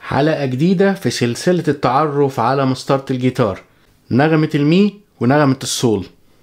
حلقة جديدة في سلسلة التعرف على مسطرة الجيتار، نغمة المي ونغمة السول.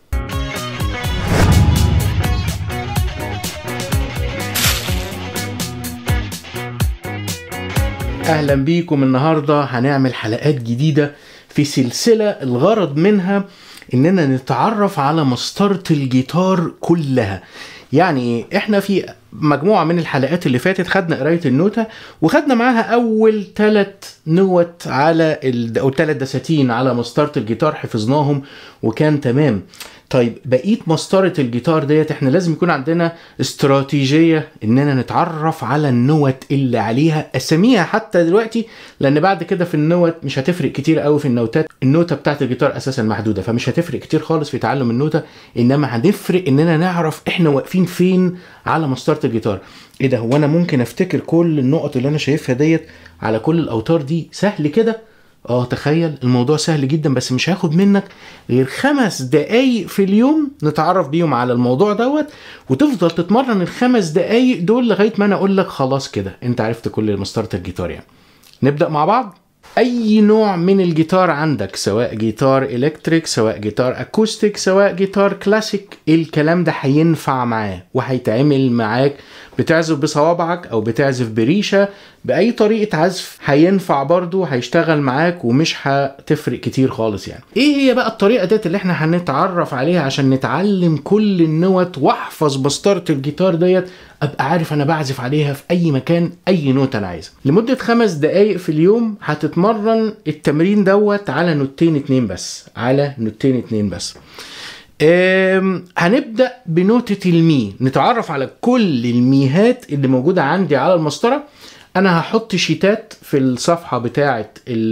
أهلا بيكم. النهاردة هنعمل حلقات جديدة في سلسلة الغرض منها إننا نتعرف على مسطرة الجيتار كلها. يعني احنا في مجموعة من الحلقات اللي فاتت خدنا قراية النوتة وخدنا معاها اول 3 نوت على او 3 دساتين على مسطرة الجيتار، حفظناهم وكان تمام. طيب بقية مسطرة الجيتار ديت احنا لازم يكون عندنا استراتيجية اننا نتعرف على النوت اللي عليها اساميها حتى دلوقتي، لان بعد كده في النوت مش هتفرق كتير قوي في النوتات. النوتة بتاعت الجيتار اساسا محدودة، فمش هتفرق كتير خالص في تعلم النوتة، انما هنفرق اننا نعرف احنا واقفين فين على مسطرة الجيتار. ايه ده، هو انا ممكن افتكر كل النقط اللي انا شايفها ديت على كل الاوتار دي؟ سهل كده؟ تخيل الموضوع سهل جدا، بس مش هاخد منك غير 5 دقايق في اليوم نتعرف بيهم على الموضوع دوت، وتفضل تتمرن ال5 دقايق دول لغاية ما انا اقول لك خلاص كده انت عرفت كل مسطرة الجيتار. يعني نبدأ مع بعض. اي نوع من الجيتار عندك، سواء جيتار الكتريك، سواء جيتار اكوستيك، سواء جيتار كلاسيك، الكلام ده هينفع معاه وهيتعمل معاك. بتعزف بصوابعك او بتعزف بريشة، باي طريقة عزف هينفع برضو، هيشتغل معاك ومش هتفرق كتير خالص. يعني ايه هي بقى الطريقة ديت اللي احنا هنتعرف عليها عشان نتعلم كل النوت واحفظ مسطرة الجيتار ديت، ابقى عارف انا بعزف عليها في اي مكان اي نوت انا عايزها. لمدة 5 دقايق في اليوم هتتمرن التمرين دوت على نوتين 2 بس، على نوتين 2 بس. هنبدأ بنوتة المي، نتعرف على كل الميهات اللي موجودة عندي على المسطرة. انا هحط شيتات في الصفحة بتاعة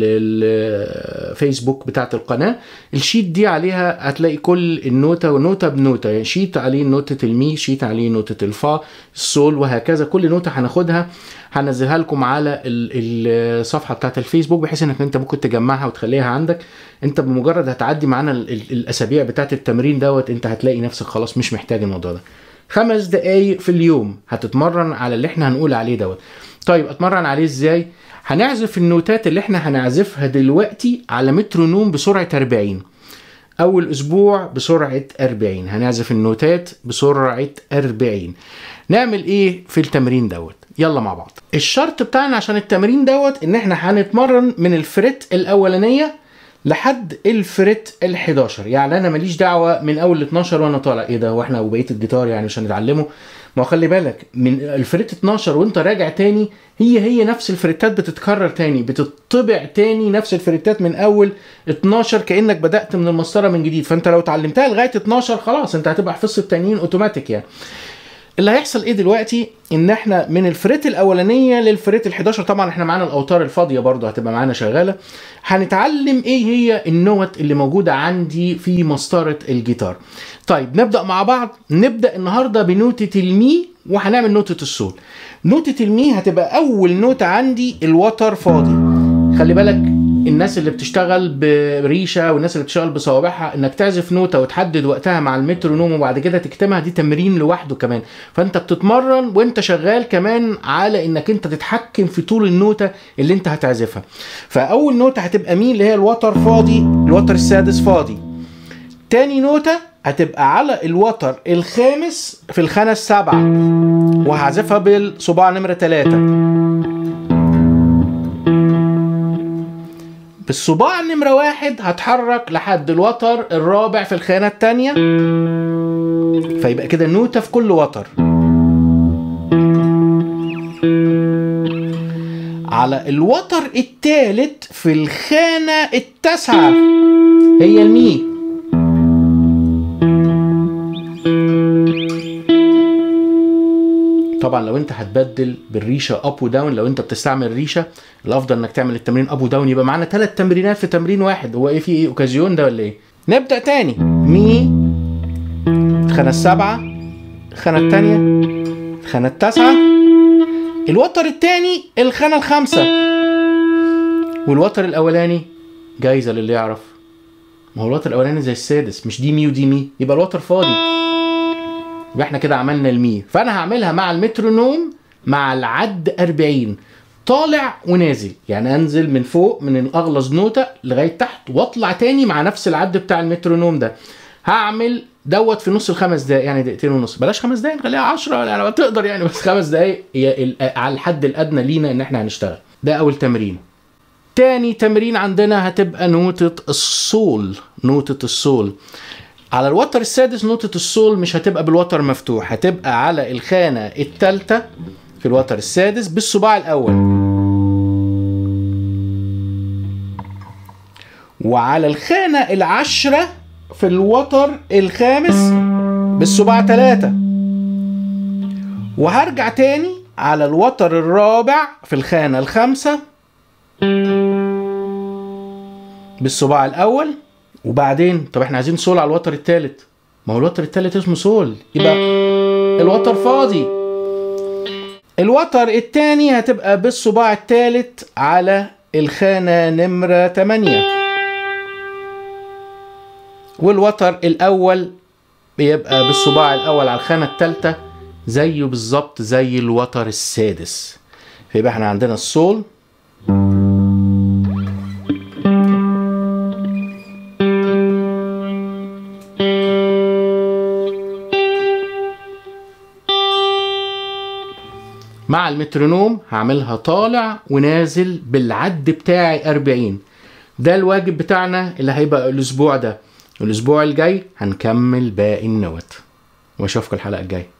الفيسبوك بتاعة القناة. الشيت دي عليها هتلاقي كل النوتة ونوتة بنوتة، يعني شيت عليه نوتة المي، شيت عليه نوتة الفا، السول، وهكذا. كل نوتة هناخدها هنزلها لكم على الصفحة بتاعة الفيسبوك، بحيث انك انت ممكن تجمعها وتخليها عندك. انت بمجرد هتعدي معانا الاسابيع بتاعة التمرين دوت، انت هتلاقي نفسك خلاص مش محتاج الموضوع ده. 5 دقايق في اليوم هتتمرن على اللي احنا هنقول عليه دوت. طيب اتمرن عليه ازاي؟ هنعزف النوتات اللي احنا هنعزفها دلوقتي على مترونوم بسرعة 40. اول اسبوع بسرعة 40، هنعزف النوتات بسرعة 40. نعمل ايه في التمرين دوت؟ يلا مع بعض. الشرط بتاعنا عشان التمرين دوت ان احنا هنتمرن من الفريت الاولانية لحد الفريت ال11. يعني انا ماليش دعوة من اول 12 وانا طالع. ايه ده، واحنا وبقية الجيتار يعني مش هنتعلمه؟ ما هو خلي بالك من الفريت 12 وانت راجع تاني، هي نفس الفريتات بتتكرر تاني، بتطبع تاني نفس الفريتات من اول 12، كأنك بدأت من المسطرة من جديد. فانت لو اتعلمتها لغاية 12 خلاص انت هتبقى حفظت التانيين اوتوماتيك. يعني اللي هيحصل ايه دلوقتي ان احنا من الفريت الاولانيه للفريت ال11، طبعا احنا معانا الاوتار الفاضيه برضو هتبقى معانا شغاله، هنتعلم ايه هي النوت اللي موجوده عندي في مسطره الجيتار. طيب نبدا مع بعض. نبدا النهارده بنوته المي وهنعمل نوته السول. نوته المي هتبقى اول نوته عندي الوتر فاضي. خلي بالك الناس اللي بتشتغل بريشة والناس اللي بتشتغل بصوابعها، انك تعزف نوتة وتحدد وقتها مع المترونوم وبعد كده تكتمها، دي تمرين لوحده كمان. فانت بتتمرن وانت شغال كمان على انك انت تتحكم في طول النوتة اللي انت هتعزفها. فاول نوتة هتبقى مين؟ اللي هي الوتر فاضي، الوتر السادس فاضي. تاني نوتة هتبقى على الوتر الخامس في الخانة السابعة، وهعزفها بالصباع نمرة 3. بالصباع نمرة 1 هتحرك لحد الوتر الرابع في الخانة التانية، فيبقى كده نوتة في كل وتر. على الوتر الثالث في الخانة التاسعة هي المي. طبعا لو انت هتبدل بالريشه اب وداون، لو انت بتستعمل ريشه الافضل انك تعمل التمرين اب وداون. يبقى معانا 3 تمرينات في تمرين واحد. هو ايه، في ايه، اوكازيون ده ولا ايه؟ نبدا تاني. مي، الخانه السابعه، الخانه الثانيه، الخانه التاسعه، الوتر الثاني الخانه الخامسه، والوتر الاولاني جايزه للي يعرف. ما هو الوتر الاولاني زي السادس، مش دي مي ودي مي، يبقى الوتر فاضي. يبقى احنا كده عملنا المي. فانا هعملها مع المترونوم مع العد 40. طالع ونازل، يعني انزل من فوق من الاغلظ نوتة لغاية تحت واطلع تاني مع نفس العد بتاع المترونوم ده. هعمل دوت في نص ال5 دقايق، يعني دقيقتين ونص، بلاش 5 دقايق نخليها 10 يعني ما تقدر يعني، بس 5 دقايق هي على الحد الادنى لينا ان احنا هنشتغل. ده اول تمرين. تاني تمرين عندنا هتبقى نوتة الصول. نوتة الصول على الوتر السادس. نوتة الصول مش هتبقى بالوتر مفتوح، هتبقى على الخانة الثالثة في الوتر السادس بالصباع الاول، وعلى الخانة العشرة في الوتر الخامس بالصباع 3، وهرجع تاني على الوتر الرابع في الخانة الخامسة بالصباع الاول. وبعدين طب احنا عايزين سول على الوتر الثالث، ما هو الوتر الثالث اسمه سول، يبقى الوتر فاضي. الوتر الثاني هتبقى بالصباع الثالث على الخانة نمرة 8، والوتر الاول بيبقى بالصباع الاول على الخانة الثالثة زيه بالظبط زي الوتر السادس. فيبقى احنا عندنا السول مع المترونوم هعملها طالع ونازل بالعد بتاعي 40. ده الواجب بتاعنا اللي هيبقى الاسبوع ده. الاسبوع الجاي هنكمل باقي النوت، واشوفكم الحلقة الجاية.